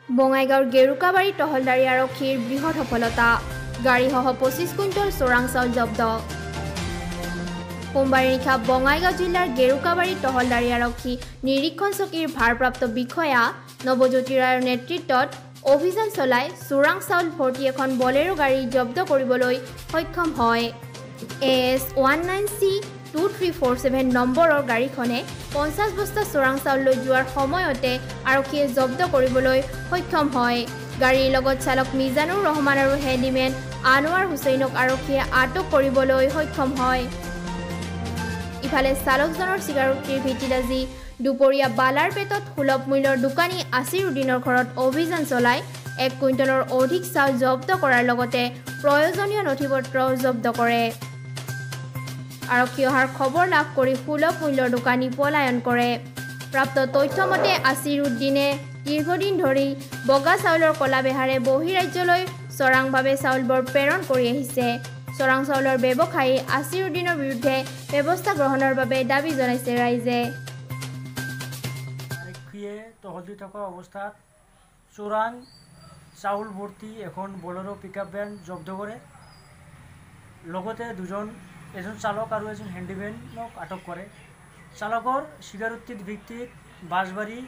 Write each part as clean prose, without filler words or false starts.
বঙাইগাঁৱৰ গেৰুকাবাৰী তহলদাৰী আৰক্ষীৰ বৃহৎ সফলতা গাড়ীসহ 25 কুইণ্টল চোৰাং চাউল জব্দ সোমবাৰে নিশা বঙাইগাঁও জিলাৰ গেৰুকাবাৰী তহলদাৰী আৰক্ষী নিৰীক্ষণ চকীৰ ভাৰপ্ৰাপ্ত বিষয়া নৱজ্যোতি ৰায়ৰ নেতৃত্বত অভিযান চলাই চোৰাং চাউল ভৰ্তি এখন বলেৰো গাড়ী জব্দ কৰিবলৈ সক্ষম হয়। AS19C 2347 নম্বৰৰ গাড়ীখনে 50 বস্তা চোৰাং চাউল লৈ যোৱাৰ সময়তে আৰক্ষীয়ে জব্দ কৰিবলৈ সক্ষম হয়। গাড়ীৰ লগত চালক মিজানুৰ ৰহমান আৰু হেণ্ডিমেন আনোৱাৰ হুছেইনক আৰক্ষীয়ে আটক কৰিবলৈ সক্ষম হয়। ইফালে চালকজনৰ স্বীকাৰোক্তিৰ ভিত্তিত আজি দুপৰীয়া বালাৰ পেটত সুলভ মূল্যৰ দোকানী আছিৰুদ্দিনৰ ঘৰত অভিযান চলাই 1 কুইণ্টলৰ অধিক চাউল জব্দ কৰাৰ লগতে প্ৰয়োজনীয় নথিপত্ৰ জব্দ কৰে। আৰক্ষী অহাৰ খবৰ লাভ কৰি সুলভ মূল্যৰ দোকানী পলায়ন কৰে। প্ৰাপ্ত তথ্য মতে আছিৰুদ্দিনে দীৰ্ঘদিন ধৰি বগা চাউলৰ কলাবেহাৰে বহিৰাজ্যলৈ চোৰাংভাৱে চাউলবোৰ প্ৰেৰণ কৰি আহিছে। চোৰাং চাউলৰ ব্যৱসায়ী আছিৰুদ্দিনৰ বিৰুদ্ধে ব্যৱস্থা গ্ৰহণৰ বাবে দাবী জনাইছে ৰাইজে। আৰক্ষীয়ে তহলদি থকা অৱস্থাত চোৰাং চাউল ভৰ্তি এখন বলেৰো পিকআপ ভেন জব্দ কৰে। লগতে এজন চালক আৰু এজন হেণ্ডিমেনক আটক কৰে। চালকৰ স্বীকাৰোক্তিৰ ভিত্তিত বাঁশবাৰী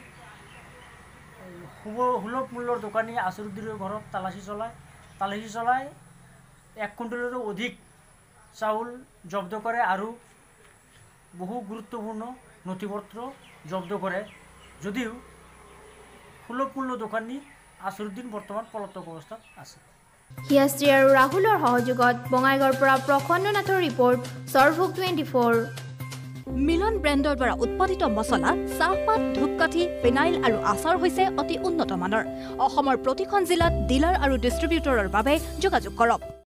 সুলভ মূল্যৰ দোকানী আছিৰুদ্দিনৰ ঘৰত তালাচী চলাই 1 কুইণ্টলৰো অধিক চাউল জব্দ কৰে আৰু বহু গুৰুত্বপূৰ্ণ নথিপত্ৰ জব্দ কৰে। যদিও সুলভ মূল্য দোকানী আছিৰুদ্দিন বৰ্তমান পলাতক অৱস্থাত আছে। হিয়াশ্ৰী আৰু ৰাহুলৰ সহযোগত বঙাইগাঁৱৰ পৰা প্ৰখণ্ডনাথৰ ৰিপৰ্ট সৰ্ভোগ 24। মিলন ব্ৰেণ্ডৰ দ্বাৰা উৎপাদিত মছলা চাহপাত ধূপকাঠি ফিনাইল আৰু আচাৰ হৈছে অতি উন্নত মানৰ। অসমৰ প্ৰতিখন জিলাত ডিলাৰ আৰু ডিষ্ট্ৰিবিউটৰৰ বাবে যোগাযোগ কৰক।